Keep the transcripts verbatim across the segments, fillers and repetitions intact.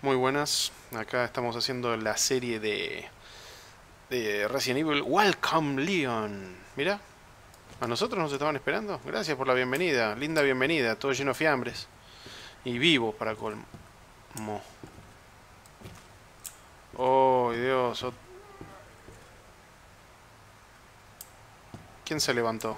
Muy buenas, acá estamos haciendo la serie de, de Resident Evil Welcome Leon. Mira, a nosotros nos estaban esperando. Gracias por la bienvenida, linda bienvenida, todo lleno de fiambres. Y vivo para colmo. Oh, Dios. ot- ¿Quién se levantó?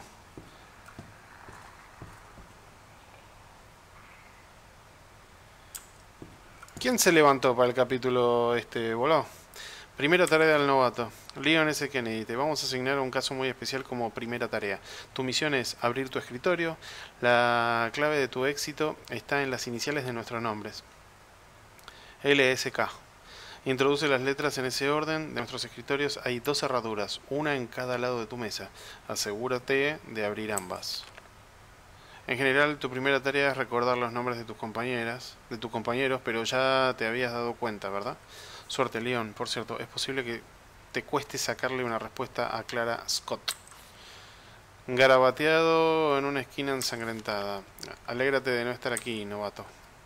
¿Quién se levantó para el capítulo este, voló? Primera tarea del novato. Leon S. Kennedy, te vamos a asignar un caso muy especial como primera tarea. Tu misión es abrir tu escritorio. La clave de tu éxito está en las iniciales de nuestros nombres. L S K. Introduce las letras en ese orden. De nuestros escritorios hay dos cerraduras, una en cada lado de tu mesa. Asegúrate de abrir ambas. En general, tu primera tarea es recordar los nombres de tus compañeras, de tus compañeros, pero ya te habías dado cuenta, ¿verdad? Suerte, Leon. Por cierto, es posible que te cueste sacarle una respuesta a Clara Scott. Garabateado en una esquina ensangrentada. Alégrate de no estar aquí, novato.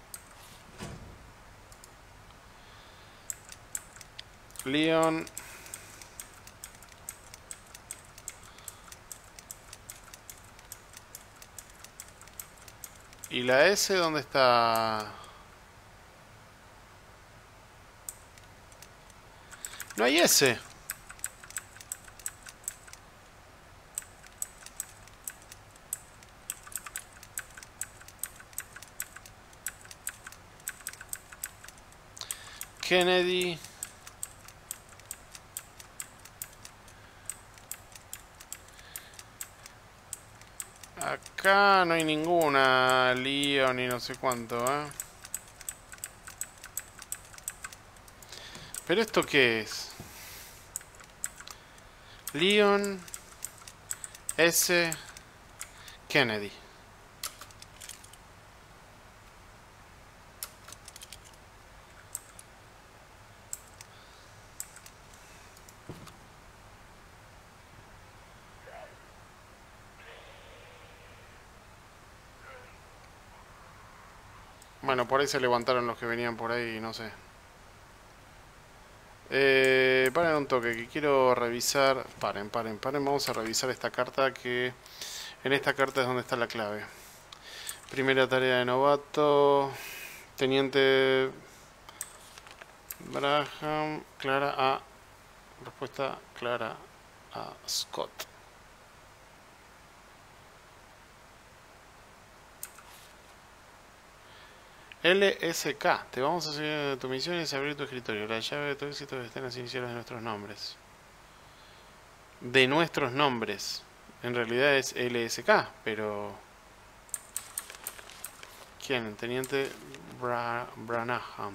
Leon. ¿Y la S dónde está? No hay S. Kennedy. Acá no hay ninguna. Leon y no sé cuánto, ¿eh? ¿Pero esto qué es? Leon S. Kennedy. Bueno, por ahí se levantaron los que venían por ahí, no sé. Eh, paren un toque, que quiero revisar. Paren, paren, paren. Vamos a revisar esta carta que... En esta carta es donde está la clave. Primera tarea de novato. Teniente Braham. Clara A. Respuesta Clara A. Scott. L S K. Te vamos a seguir tu misión es abrir tu escritorio. La llave de tu éxito está en las iniciales de nuestros nombres. De nuestros nombres. En realidad es L S K, pero... ¿Quién? Teniente Bra Branham.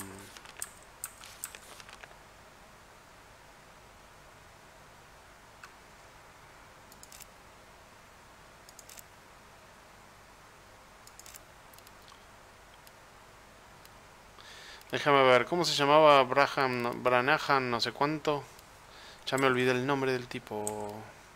Déjame ver, ¿cómo se llamaba Braham, Branham, no sé cuánto? Ya me olvidé el nombre del tipo.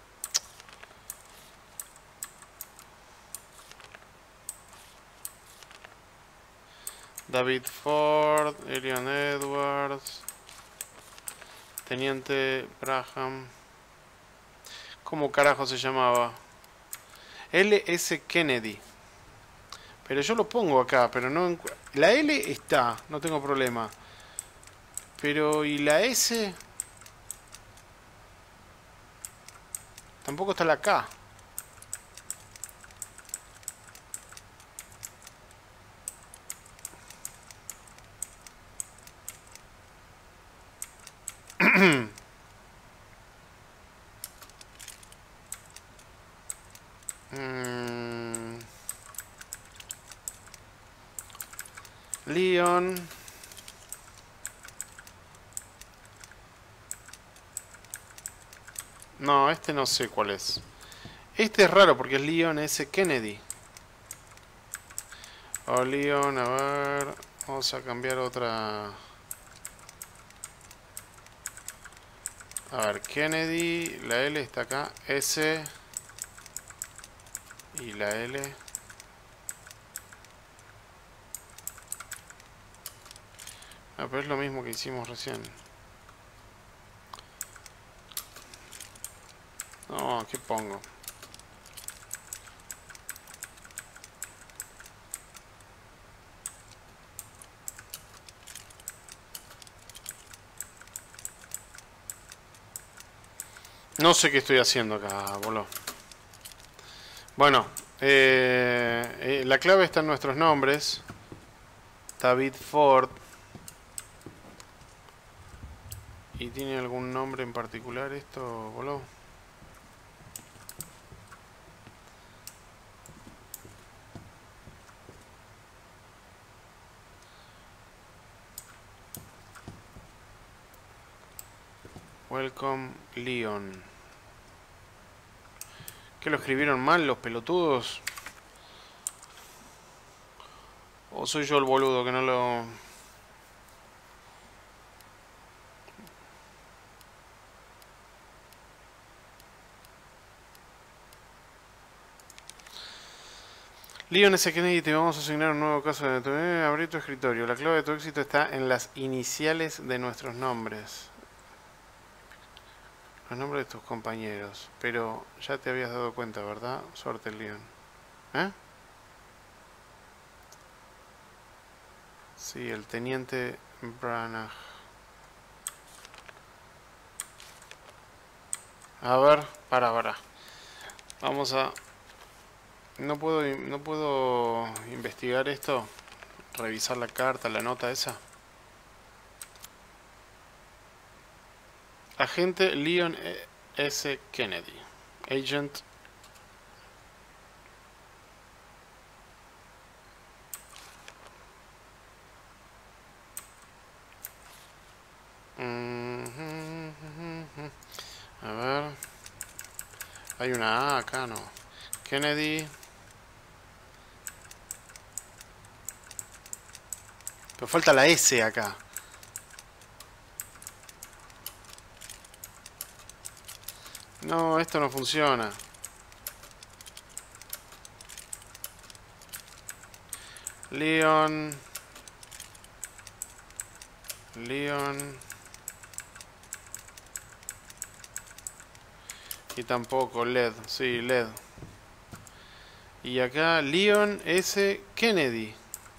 David Ford, Elian Edwards, Teniente Braham. ¿Cómo carajo se llamaba? L S Kennedy. Pero yo lo pongo acá, pero no... La L está, no tengo problema. Pero, ¿y la S? Tampoco está la K. Mm, Leon. No, este no sé cuál es. Este es raro porque es Leon S. Kennedy. O Leon, a ver. Vamos a cambiar otra. A ver, Kennedy. La L está acá. S. Y la L. Ah, pero es lo mismo que hicimos recién. No, ¿qué pongo? No sé qué estoy haciendo acá, boludo. Bueno, eh, eh, la clave está en nuestros nombres. David Ford. ¿Y tiene algún nombre en particular esto, boludo? Welcome Leon. ¿Qué lo escribieron mal los pelotudos? ¿O soy yo el boludo que no lo...? Leon S. Kennedy, te vamos a asignar un nuevo caso de... Eh, abrir tu escritorio. La clave de tu éxito está en las iniciales de nuestros nombres. Los nombres de tus compañeros. Pero ya te habías dado cuenta, ¿verdad? Suerte, Leon. ¿Eh? Sí, el teniente Branagh. A ver, para, para. Vamos a... No puedo, no puedo investigar esto. Revisar la carta, la nota esa. Agente Leon S. Kennedy. Agent. A ver. Hay una A acá, ¿no? Kennedy. Pero falta la S acá. No, esto no funciona. Leon. Leon. Y tampoco L E D. Sí, L E D. Y acá Leon S. Kennedy.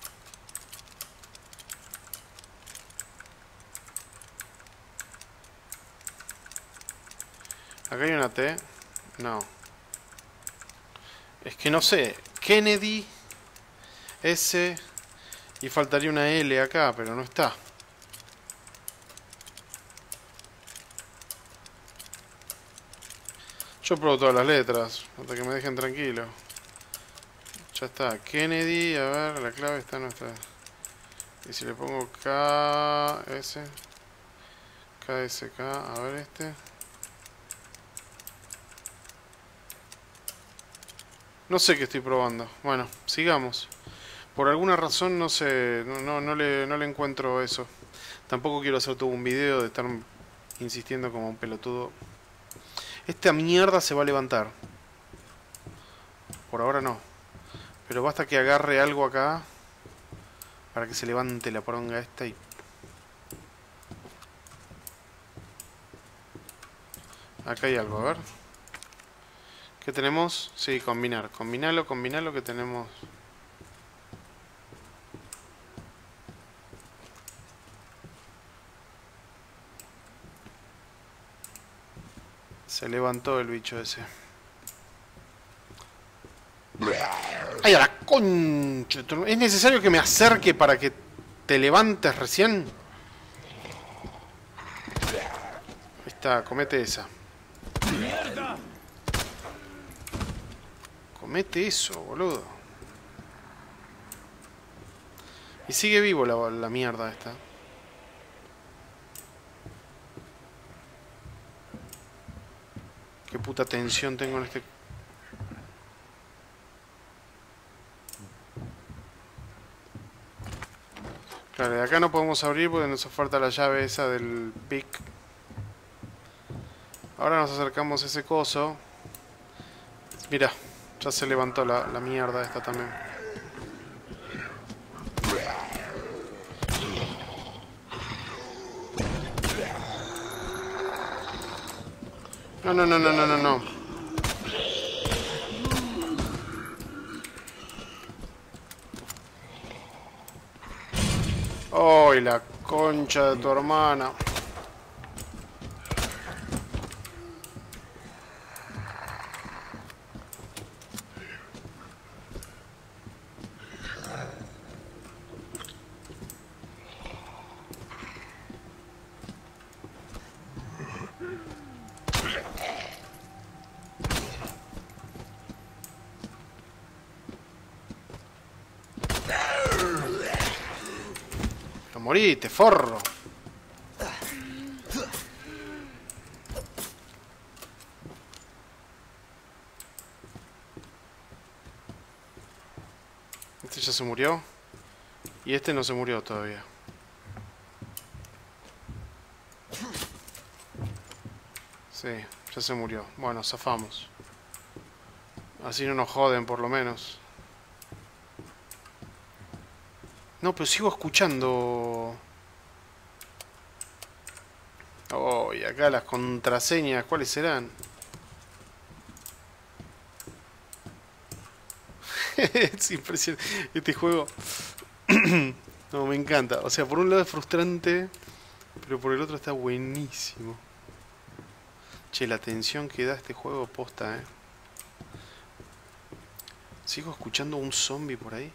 Acá hay una T. No. Es que no sé. Kennedy S. Y faltaría una L acá, pero no está. Yo pruebo todas las letras, hasta que me dejen tranquilo. Ya está. Kennedy, a ver, la clave está en nuestra... Y si le pongo K S. K S K, a ver este. No sé qué estoy probando. Bueno, sigamos. Por alguna razón no sé, no, no, no, le, no le encuentro eso. Tampoco quiero hacer todo un video de estar insistiendo como un pelotudo. Esta mierda se va a levantar. Por ahora no. Pero basta que agarre algo acá para que se levante la poronga esta y... Acá hay algo, a ver. ¿Qué tenemos? Sí, combinar. Combinalo, combinalo que tenemos... Se levantó el bicho ese. ¡Ay, a la concha! ¿Es necesario que me acerque para que te levantes recién? Ahí está, comete esa. Comete eso, boludo. Y sigue vivo la, la mierda esta. Qué puta tensión tengo en este... Claro, de acá no podemos abrir porque nos falta la llave esa del pick. Ahora nos acercamos a ese coso. Mira, ya se levantó la, la mierda esta también. No, no, no, no, no, no, no. ¡Oh, y la concha de tu hermana! ¡No moriste, forro! Este ya se murió. Y este no se murió todavía. Sí, ya se murió. Bueno, zafamos. Así no nos joden, por lo menos. No, pero sigo escuchando. Oh, y acá las contraseñas, ¿cuáles serán? Es impresionante. Este juego... No, me encanta. O sea, por un lado es frustrante, pero por el otro está buenísimo. Che, la tensión que da este juego posta, eh. Sigo escuchando un zombie por ahí.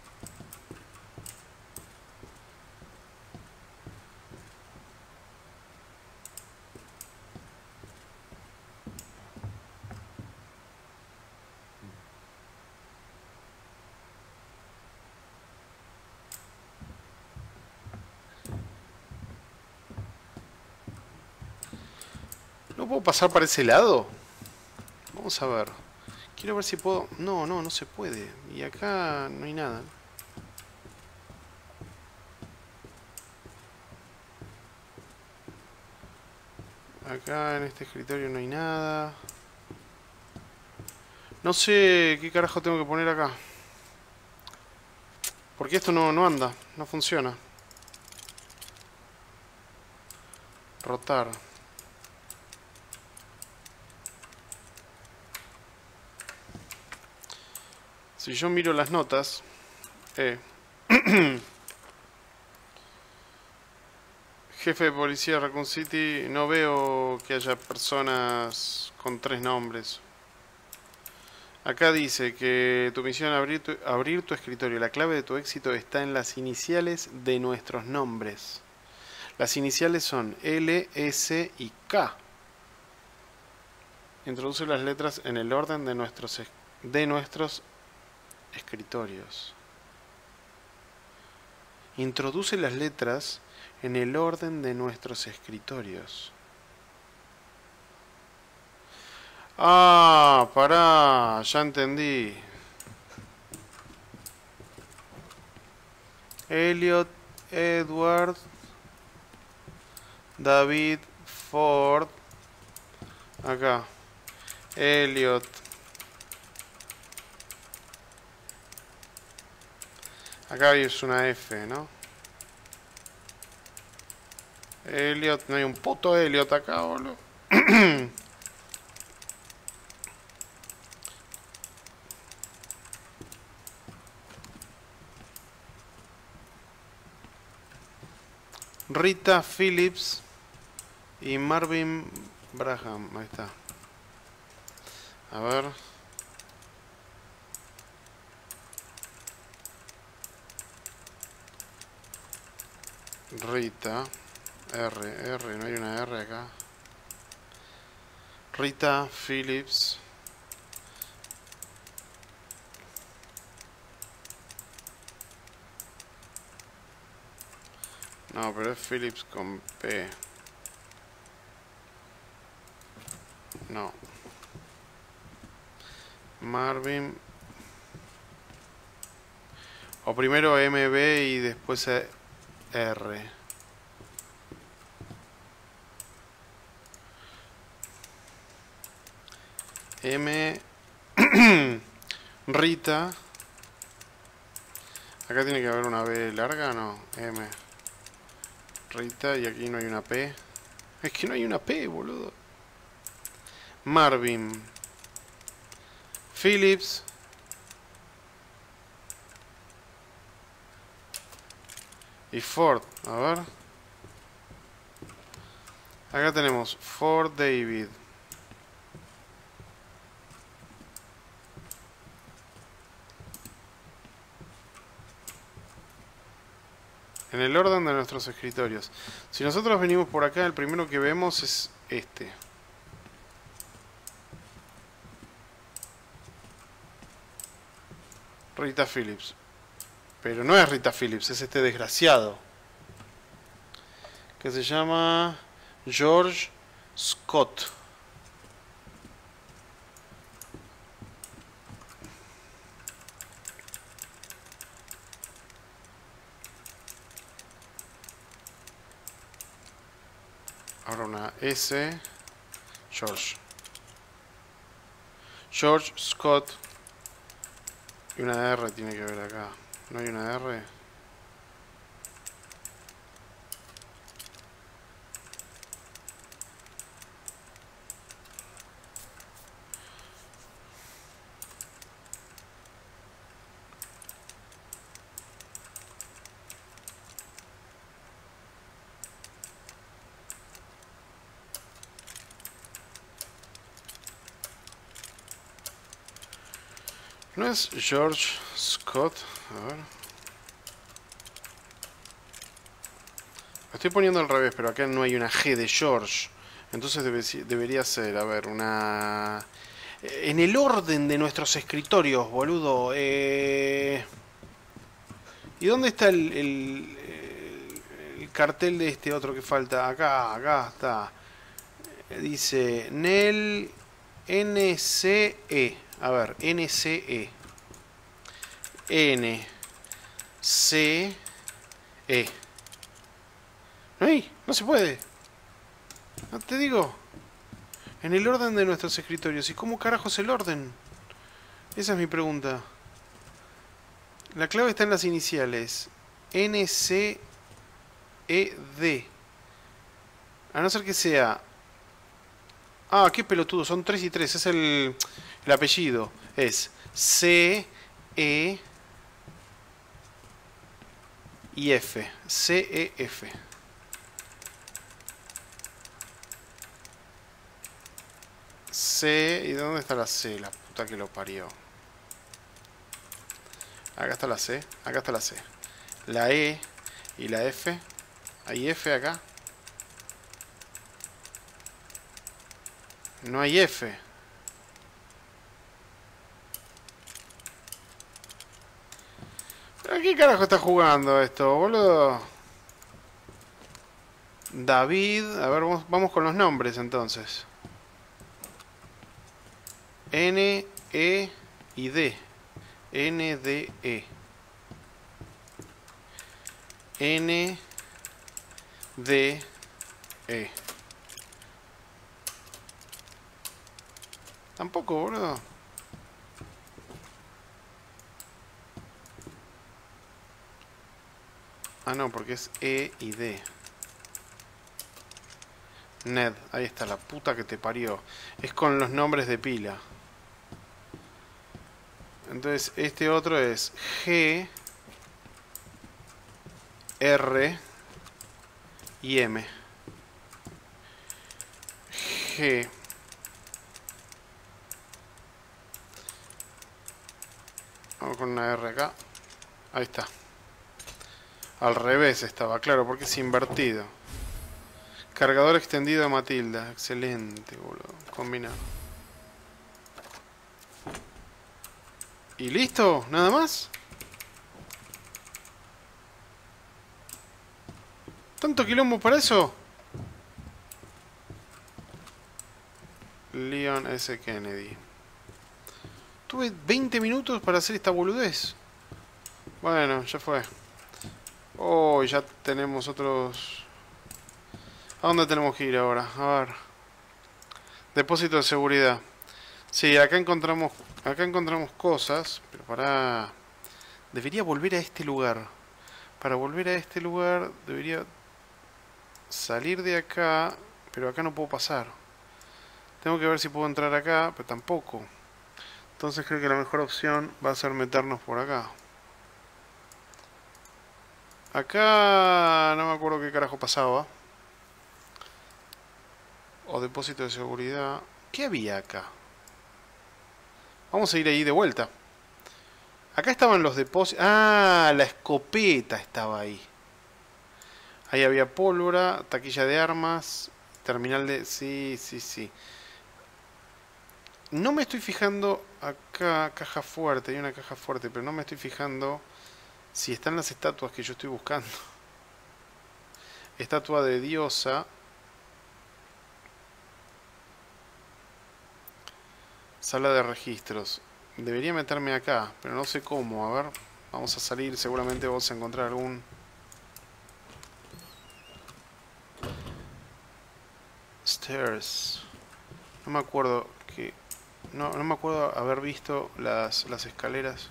¿No puedo pasar para ese lado? Vamos a ver. Quiero ver si puedo... No, no, no se puede. Y acá no hay nada. Acá en este escritorio no hay nada. No sé qué carajo tengo que poner acá. Porque esto no, no anda, no funciona. Rotar. Si yo miro las notas... Eh. Jefe de policía de Raccoon City, no veo que haya personas con tres nombres. Acá dice que tu misión es abrir tu, abrir tu escritorio. La clave de tu éxito está en las iniciales de nuestros nombres. Las iniciales son L, S y K. Introduce las letras en el orden de nuestros, de nuestros escritorios. Introduce las letras en el orden de nuestros escritorios. Ah, pará, ya entendí. Elliot, Edward, David, Ford. Acá. Elliot. Acá es una F, ¿no? Elliot, no hay un puto Elliot acá, boludo. Rita Phillips y Marvin Braham. Ahí está. A ver. Rita. R, R, no hay una R acá. Rita Phillips. No, pero es Phillips con P. No. Marvin. O primero M B y después R. M. Rita. Acá tiene que haber una B larga, no. M. Rita, y aquí no hay una P. Es que no hay una P, boludo. Marvin. Phillips. Y Ford. A ver. Acá tenemos Ford David. En el orden de nuestros escritorios. Si nosotros venimos por acá, el primero que vemos es este. Rita Phillips. Pero no es Rita Phillips, es este desgraciado. Que se llama George Scott. Ahora una S. George. George Scott. Y una R tiene que ver acá. ¿No hay una R? ¿No es George Scott? A ver. Lo estoy poniendo al revés, pero acá no hay una G de George. Entonces debe, debería ser, a ver, una... En el orden de nuestros escritorios, boludo. Eh... ¿Y dónde está el, el, el cartel de este otro que falta? Acá, acá está. Dice Nel N C E. A ver, N C E. N C E. ¿No hay? No se puede. No te digo. En el orden de nuestros escritorios. ¿Y cómo carajo es el orden? Esa es mi pregunta. La clave está en las iniciales. N C E D. A no ser que sea... Ah, qué pelotudo. Son tres y tres. Es el, el apellido. Es C E y F. C E F. C... ¿Y dónde está la C? La puta que lo parió. Acá está la C. Acá está la C. La E y la F. ¿Hay F acá? No hay F. ¿A qué carajo está jugando esto, boludo? David. A ver, vamos, vamos con los nombres entonces. N, E y D. N, D, E. N, D, E. Tampoco, boludo. Ah, no, porque es E y D. Ned, ahí está, la puta que te parió. Es con los nombres de pila. Entonces, este otro es G, R y M. G. Vamos con una R acá. Ahí está. Al revés estaba, claro, porque es invertido. Cargador extendido a Matilda. Excelente, boludo. Combinado. ¿Y listo? ¿Nada más? ¿Tanto quilombo para eso? Leon S. Kennedy. Tuve veinte minutos para hacer esta boludez. Bueno, ya fue. Oh, ya tenemos otros... ¿A dónde tenemos que ir ahora? A ver. Depósito de seguridad. Sí, acá encontramos... Acá encontramos cosas. Pero para... Debería volver a este lugar. Para volver a este lugar debería... Salir de acá. Pero acá no puedo pasar. Tengo que ver si puedo entrar acá, pero tampoco. Entonces creo que la mejor opción va a ser meternos por acá. Acá no me acuerdo qué carajo pasaba. O depósito de seguridad. ¿Qué había acá? Vamos a ir ahí de vuelta. Acá estaban los depósitos. Ah, la escopeta estaba ahí. Ahí había pólvora, taquilla de armas, terminal de... Sí, sí, sí. No me estoy fijando acá, caja fuerte, hay una caja fuerte, pero no me estoy fijando si están las estatuas que yo estoy buscando. Estatua de diosa. Sala de registros. Debería meterme acá, pero no sé cómo. A ver, vamos a salir. Seguramente vamos a encontrar algún... Stairs. No me acuerdo que... No, no me acuerdo haber visto las, las escaleras.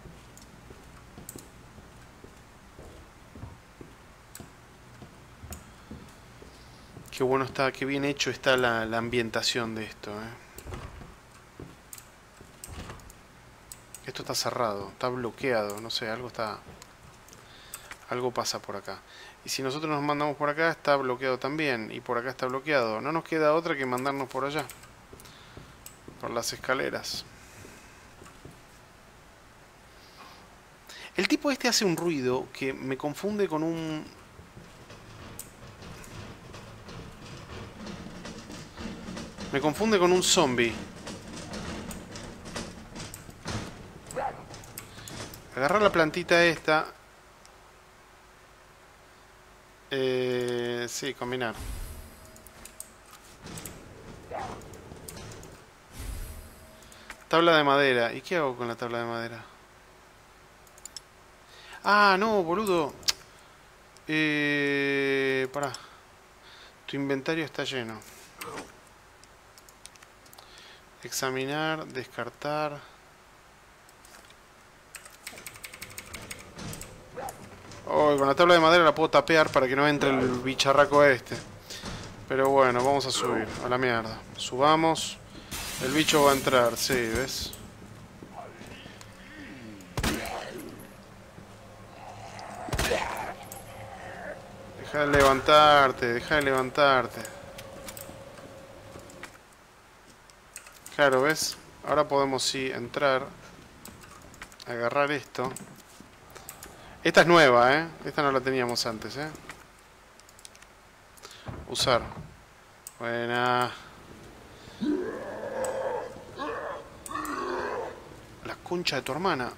Qué bueno está, qué bien hecho está la, la ambientación de esto, eh. Esto está cerrado, está bloqueado, no sé, algo está... Algo pasa por acá. Y si nosotros nos mandamos por acá, está bloqueado también. Y por acá está bloqueado. No nos queda otra que mandarnos por allá. Por las escaleras. El tipo este hace un ruido que me confunde con un... Me confunde con un zombie. Agarrar la plantita esta. Eh, sí, combinar. Tabla de madera. ¿Y qué hago con la tabla de madera? Ah, no, boludo. Eh, pará. Tu inventario está lleno. Examinar, descartar. Oh, con la tabla de madera la puedo tapear para que no entre el bicharraco este. Pero bueno, vamos a subir. A la mierda. Subamos. El bicho va a entrar, sí, ¿ves? Deja de levantarte, deja de levantarte. Claro, ¿ves? Ahora podemos sí entrar. Agarrar esto. Esta es nueva, ¿eh? Esta no la teníamos antes, ¿eh? Usar. Buena. La concha de tu hermana.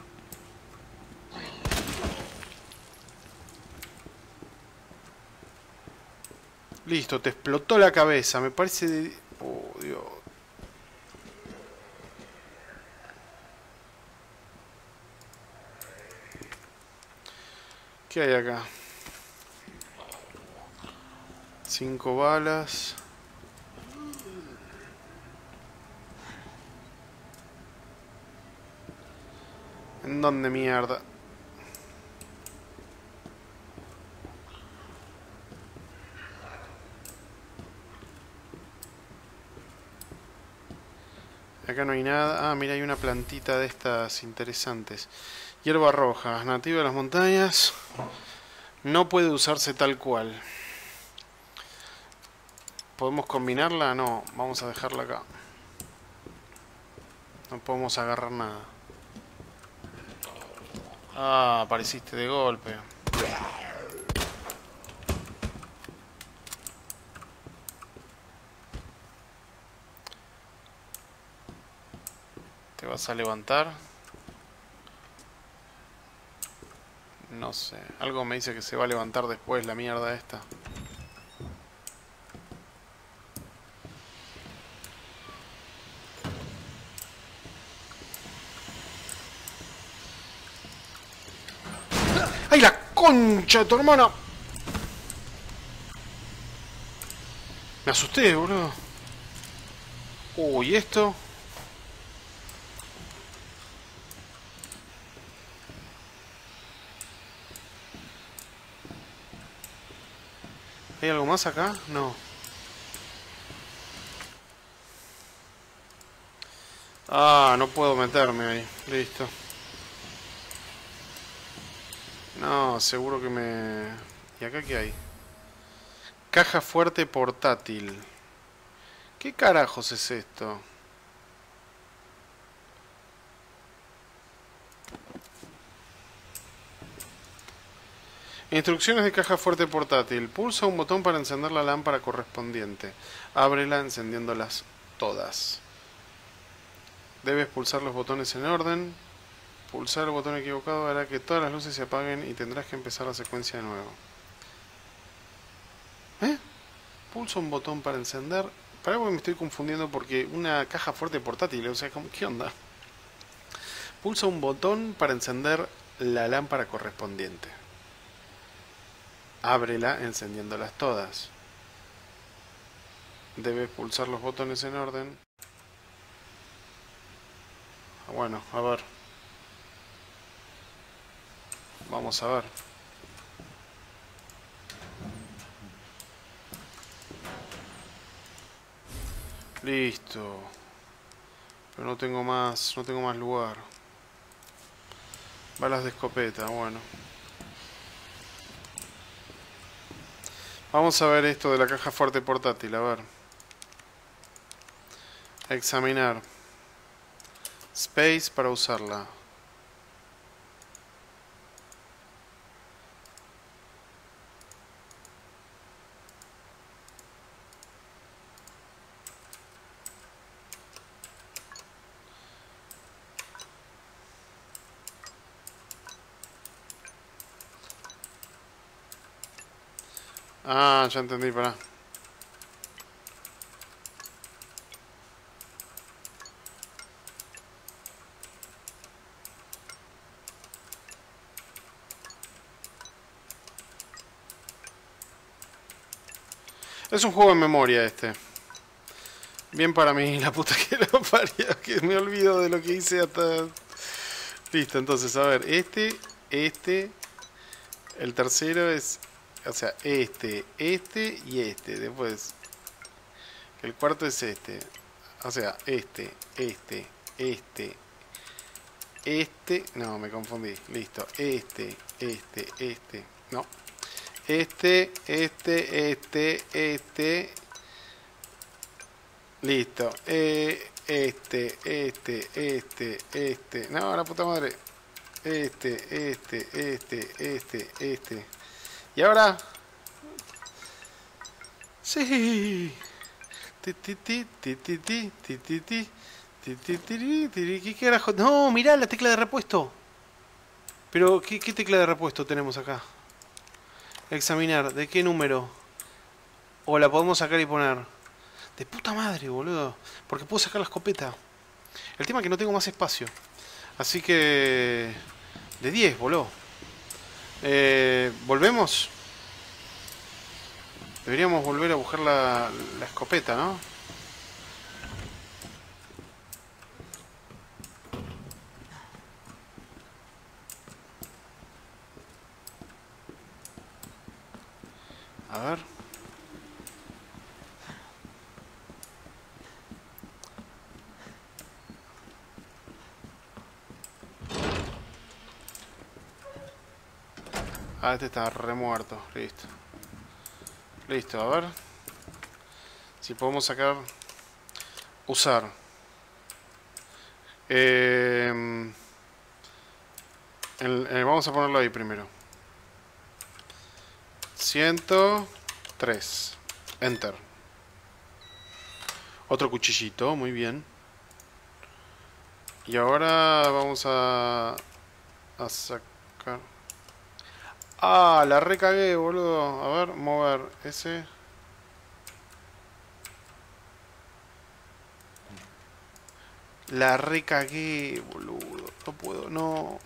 Listo, te explotó la cabeza. Me parece de... Oh, Dios. ¿Qué hay acá? Cinco balas. ¿En dónde mierda? Acá no hay nada. Ah, mira, hay una plantita de estas interesantes. Hierba roja, nativa de las montañas. No puede usarse tal cual. ¿Podemos combinarla? No, vamos a dejarla acá. No podemos agarrar nada. Ah, apareciste de golpe. ¿Te vas a levantar? No sé. Algo me dice que se va a levantar después la mierda esta. ¡Ay, la concha de tu hermana! Me asusté, boludo. Uy, ¿y esto? ¿Hay algo más acá? No. Ah, no puedo meterme ahí. Listo. No, seguro que me... ¿Y acá qué hay? Caja fuerte portátil. ¿Qué carajos es esto? Instrucciones de caja fuerte portátil. Pulsa un botón para encender la lámpara correspondiente. Ábrela encendiéndolas todas. Debes pulsar los botones en orden. Pulsar el botón equivocado hará que todas las luces se apaguen y tendrás que empezar la secuencia de nuevo. ¿Eh? Pulsa un botón para encender. Para algo me estoy confundiendo porque una caja fuerte portátil, o sea, ¿qué onda? Pulsa un botón para encender la lámpara correspondiente. Ábrela encendiéndolas todas. Debes pulsar los botones en orden. Bueno, a ver. Vamos a ver. Listo. Pero no tengo más, no tengo más lugar. Balas de escopeta, bueno. Vamos a ver esto de la caja fuerte portátil, a ver. Examinar. Space para usarla. Ah, ya entendí, pará. Es un juego de memoria este. Bien para mí, la puta que lo parió, que me olvido de lo que hice hasta... Listo, entonces, a ver, este, este, el tercero es... O sea, este, este y este. Después, el cuarto es este. O sea, este, este, este, este... No, me confundí. Listo, este, este, este... No. Este, este, este, este... Listo. Eh, este, este, este, este. No, la puta madre. Este, este, este, este, este. Y ahora... Sí. Ti, ti, ti, ti, ti, ti, ti, ti, ti, ti, ti, ti, ti, ¿qué carajo? No, mirá la tecla de repuesto. Pero, ¿qué, qué tecla de repuesto tenemos acá? Examinar. ¿De qué número? O la podemos sacar y poner. De puta madre, boludo. Porque puedo sacar la escopeta. El tema es que no tengo más espacio. Así que... De diez, boludo. Eh, ¿Volvemos? Deberíamos volver a buscar la, la escopeta, ¿no? A ver. Ah, este está remuerto. Listo. Listo, a ver. Si podemos sacar... Usar. Eh, el, el, vamos a ponerlo ahí primero. ciento tres. Enter. Otro cuchillito, muy bien. Y ahora vamos a... A sacar... Ah, la recagué, boludo. A ver, mover ese. La recagué, boludo. No puedo, no.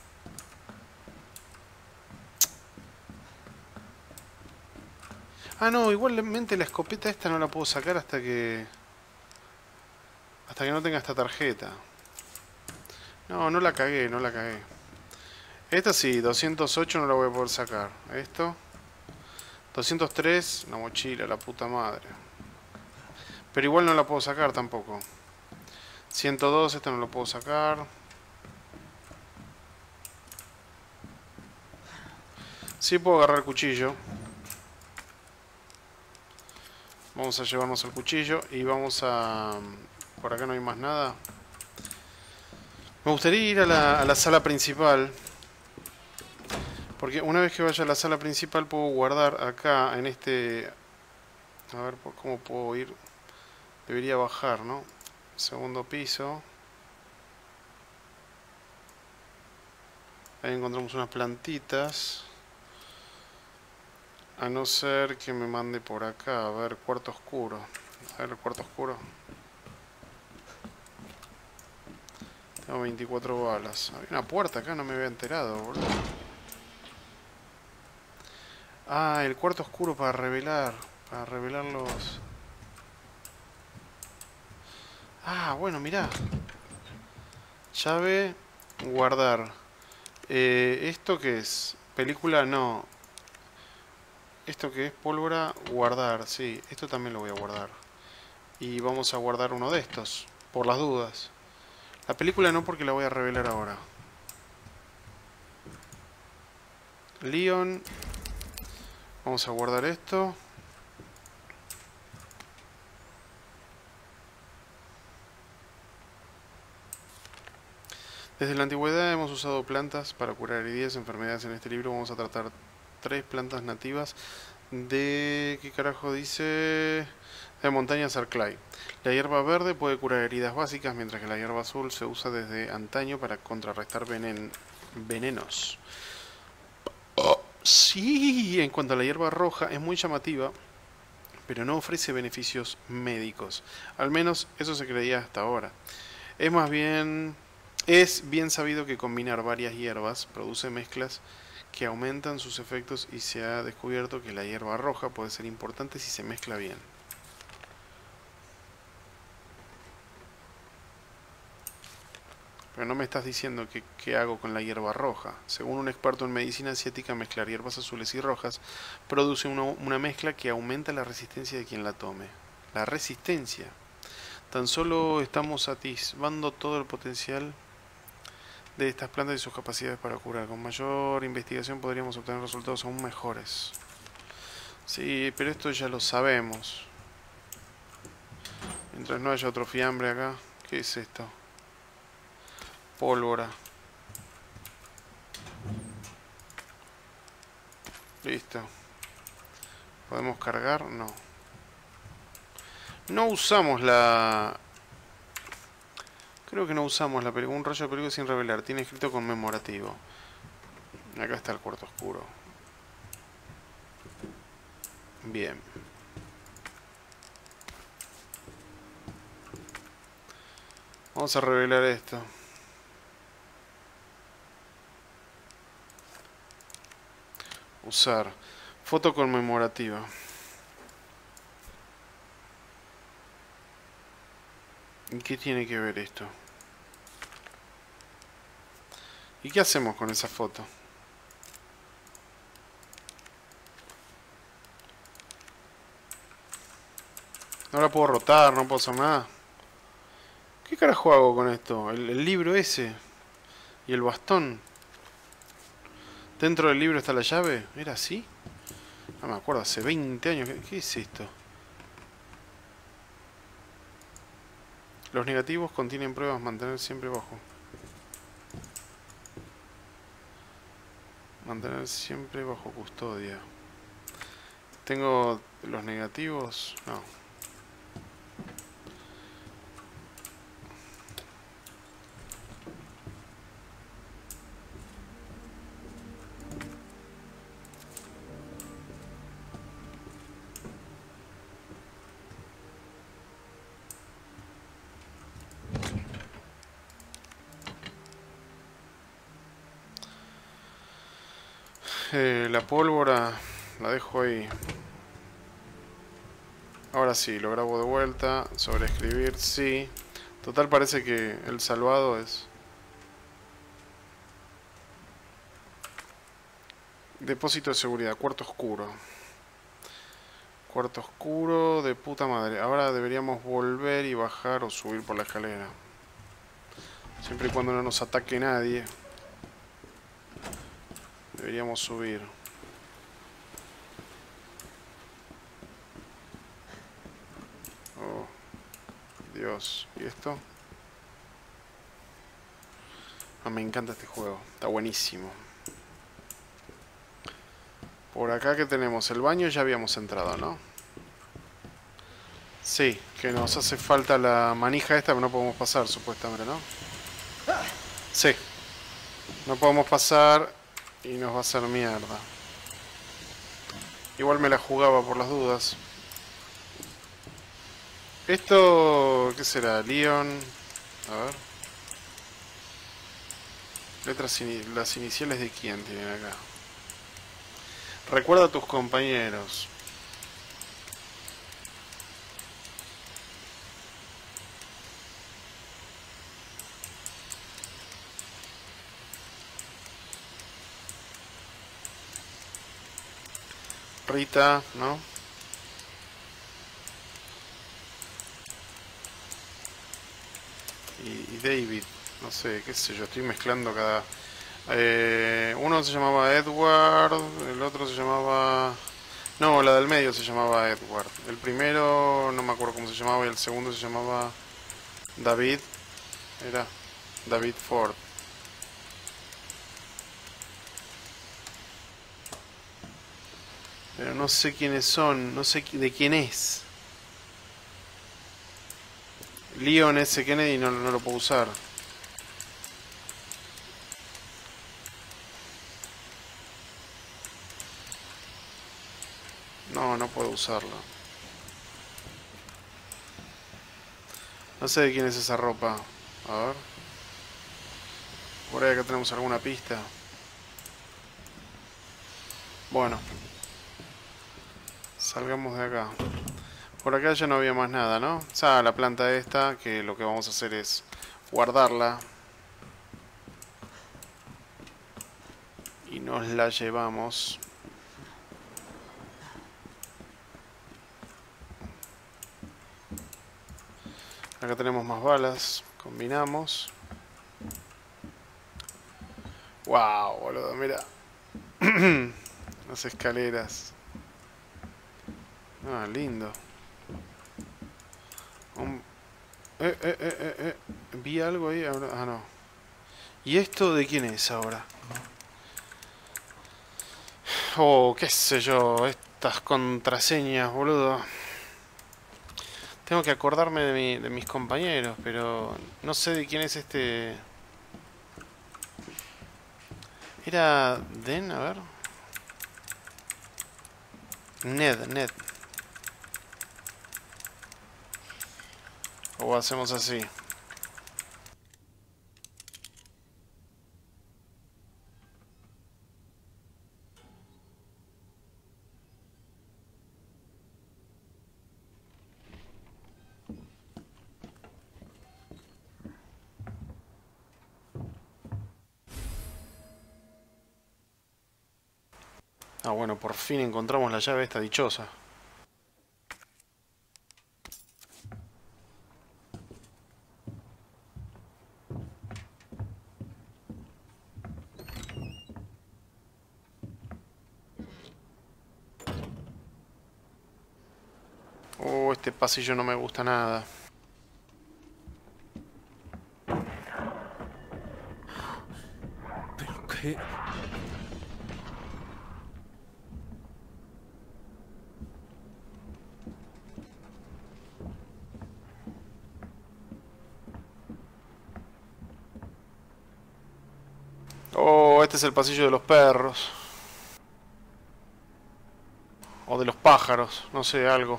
Ah, no, igualmente la escopeta esta no la puedo sacar hasta que... Hasta que no tenga esta tarjeta. No, no la cagué, no la cagué. Esta sí, doscientos ocho no la voy a poder sacar. Esto. doscientos tres, la mochila, la puta madre. Pero igual no la puedo sacar tampoco. ciento dos, este no lo puedo sacar. Sí puedo agarrar el cuchillo. Vamos a llevarnos el cuchillo y vamos a... Por acá no hay más nada. Me gustaría ir a la, a la sala principal. Porque una vez que vaya a la sala principal puedo guardar acá en este... A ver cómo puedo ir. Debería bajar, ¿no? Segundo piso. Ahí encontramos unas plantitas. A no ser que me mande por acá. A ver, cuarto oscuro. A ver, cuarto oscuro. Tengo veinticuatro balas. Había una puerta acá, no me había enterado, boludo. Ah, el cuarto oscuro para revelar. Para revelar los... Ah, bueno, mirá. Llave, guardar. Eh, ¿Esto qué es? Película, no. Esto que es pólvora, guardar, sí. Esto también lo voy a guardar. Y vamos a guardar uno de estos, por las dudas. La película no, porque la voy a revelar ahora. Leon. Vamos a guardar esto. Desde la antigüedad hemos usado plantas para curar heridas, enfermedades. En este libro vamos a tratar tres plantas nativas de... ¿Qué carajo dice? De montañas Arclay. La hierba verde puede curar heridas básicas, mientras que la hierba azul se usa desde antaño para contrarrestar venen... venenos. Oh, sí, en cuanto a la hierba roja, es muy llamativa, pero no ofrece beneficios médicos. Al menos eso se creía hasta ahora. Es más bien... Es bien sabido que combinar varias hierbas produce mezclas que aumentan sus efectos, y se ha descubierto que la hierba roja puede ser importante si se mezcla bien. Pero no me estás diciendo que, qué hago con la hierba roja. Según un experto en medicina asiática, mezclar hierbas azules y rojas produce una, una mezcla que aumenta la resistencia de quien la tome. La resistencia. Tan solo estamos atisbando todo el potencial de estas plantas y sus capacidades para curar. Con mayor investigación podríamos obtener resultados aún mejores. Sí, pero esto ya lo sabemos. Mientras no haya otro fiambre acá. ¿Qué es esto? Pólvora. Listo. ¿Podemos cargar? No. No usamos la... Creo que no usamos la película. Un rayo de película sin revelar. Tiene escrito conmemorativo. Acá está el cuarto oscuro. Bien. Vamos a revelar esto. Usar. Foto conmemorativa. ¿Y qué tiene que ver esto? ¿Y qué hacemos con esa foto? No la puedo rotar, no puedo hacer nada. ¿Qué carajo hago con esto? El, el libro ese. Y el bastón. Dentro del libro está la llave. ¿Era así? No me acuerdo, hace veinte años. ¿Qué, qué es esto? Los negativos contienen pruebas. Mantener siempre bajo. Mantener siempre bajo custodia. Tengo los negativos. No. Eh, la pólvora la dejo ahí. Ahora sí, lo grabo de vuelta. Sobreescribir, sí. Total, parece que el salvado es... Depósito de seguridad, cuarto oscuro. Cuarto oscuro de puta madre. Ahora deberíamos volver y bajar o subir por la escalera. Siempre y cuando no nos ataque nadie. Deberíamos subir. Oh, Dios. ¿Y esto? Ah, me encanta este juego. Está buenísimo. Por acá que tenemos el baño, ya habíamos entrado, ¿no? Sí, que nos hace falta la manija esta, pero no podemos pasar, supuestamente, ¿no? Sí. No podemos pasar y nos va a hacer mierda. Igual me la jugaba por las dudas. Esto... ¿qué será? Leon... A ver... Letras in... las iniciales de quién tienen acá. Recuerda a tus compañeros. Rita, ¿no? Y, y David, no sé, qué sé yo, estoy mezclando cada... Eh, uno se llamaba Edward, el otro se llamaba... No, la del medio se llamaba Edward. El primero no me acuerdo cómo se llamaba y el segundo se llamaba David. Era David Ford. Pero no sé quiénes son, no sé de quién es. Leon S. Kennedy no, no lo puedo usar. No, no puedo usarlo. No sé de quién es esa ropa. A ver. Por ahí acá tenemos alguna pista. Bueno. Salgamos de acá. Por acá ya no había más nada, ¿no? O sea, la planta esta, que lo que vamos a hacer es guardarla. Y nos la llevamos. Acá tenemos más balas. Combinamos. Wow, boludo, mira. Las escaleras. Ah, lindo. Un... Eh, eh, eh, eh, eh. Vi algo ahí. Ahora... Ah, no. ¿Y esto de quién es ahora? Oh, qué sé yo. Estas contraseñas, boludo. Tengo que acordarme de, mi, de mis compañeros, pero no sé de quién es este... Era... Den, a ver... Ned, Ned. O hacemos así. Ah, bueno, por fin encontramos la llave esta dichosa. Oh, este pasillo no me gusta nada. ¿Pero qué? Oh, este es el pasillo de los perros. O de los pájaros, no sé, algo.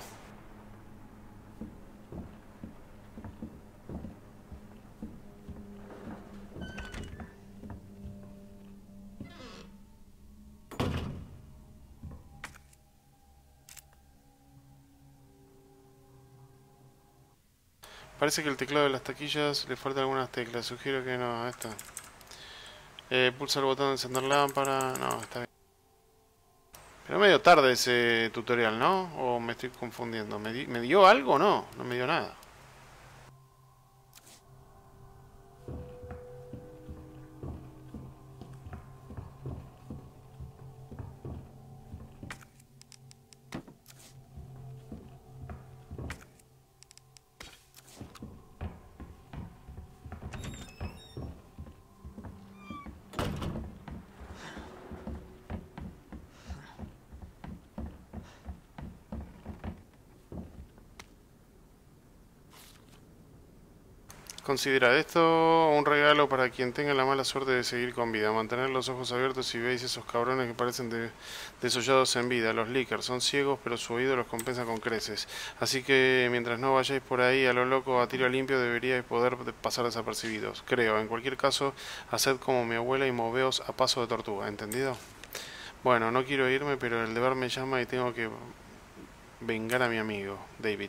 Parece que el teclado de las taquillas le falta algunas teclas. Sugiero que no, esta. Eh, pulsa el botón de encender lámpara. No, está bien. Pero medio tarde ese tutorial, ¿no? O me estoy confundiendo. ¿Me, di ¿Me dio algo o no? No me dio nada. Considerad esto un regalo para quien tenga la mala suerte de seguir con vida. Mantener los ojos abiertos si veis esos cabrones que parecen de, desollados en vida. Los Lickers son ciegos, pero su oído los compensa con creces. Así que mientras no vayáis por ahí a lo loco a tiro limpio, deberíais poder pasar desapercibidos. Creo. En cualquier caso, haced como mi abuela y moveos a paso de tortuga. ¿Entendido? Bueno, no quiero irme, pero el deber me llama y tengo que vengar a mi amigo, David.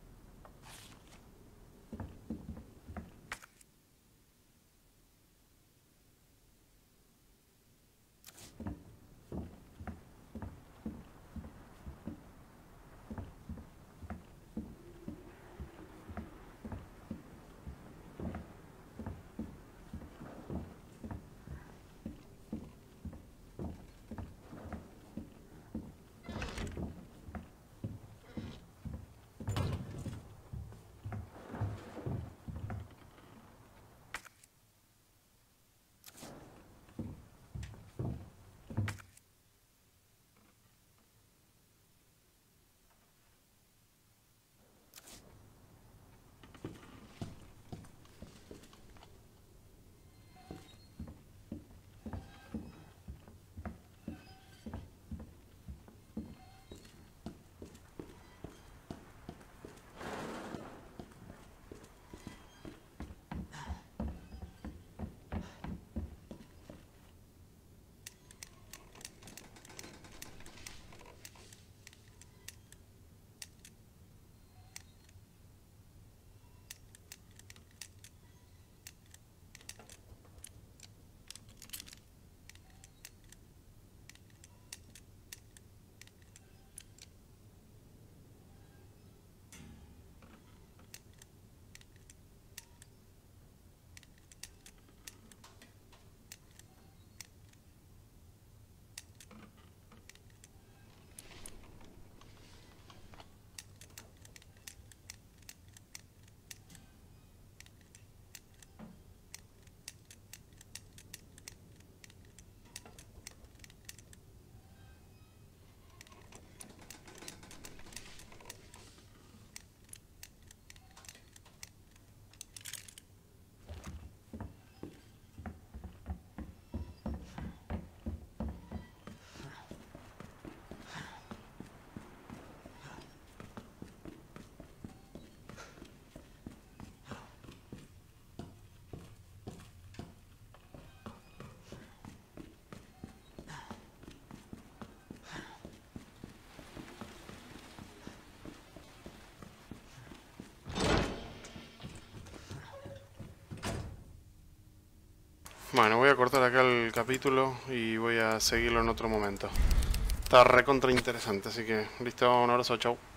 Bueno, voy a cortar acá el capítulo y voy a seguirlo en otro momento. Está recontra interesante, así que listo, un abrazo, chau.